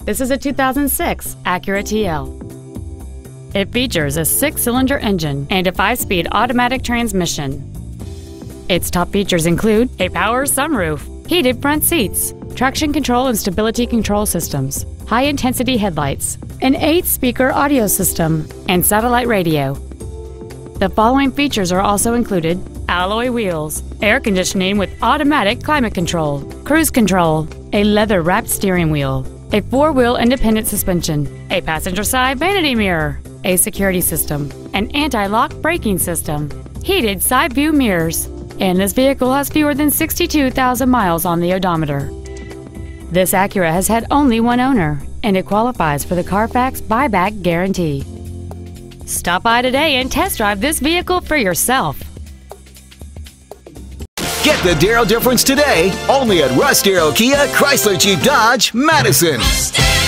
This is a 2006 Acura TL. It features a 6-cylinder engine and a 5-speed automatic transmission. Its top features include a power sunroof, heated front seats, traction control and stability control systems, high-intensity headlights, an 8-speaker audio system, and satellite radio. The following features are also included: alloy wheels, air conditioning with automatic climate control, cruise control, a leather-wrapped steering wheel, a 4-wheel independent suspension, a passenger side vanity mirror, a security system, an anti-lock braking system, heated side view mirrors, and this vehicle has fewer than 62,000 miles on the odometer. This Acura has had only one owner, and it qualifies for the Carfax buyback guarantee. Stop by today and test drive this vehicle for yourself. Get the Darrow difference today, only at Russ Darrow Kia Chrysler Jeep Dodge, Madison.